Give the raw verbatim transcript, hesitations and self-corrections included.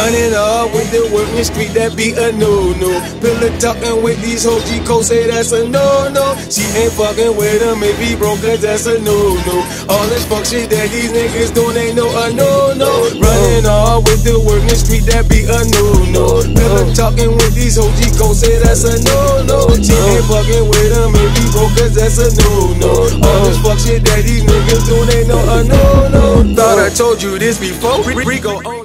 Running up with the working street, that be a no-no. Pillar talking with these hoes, G-Co say that's a no-no. She ain't fucking with him if he broke, cause that's a no-no. All this fuck shit that these niggas doing ain't no a no-no. Running up with the working street, that be a no-no. Pillar talking with these hoes, G-Co say that's a no-no. She ain't fucking with him if he broke, cause that's a no-no. All this fuck shit that these niggas doing ain't no a no-no. Thought I told you this before, Rico on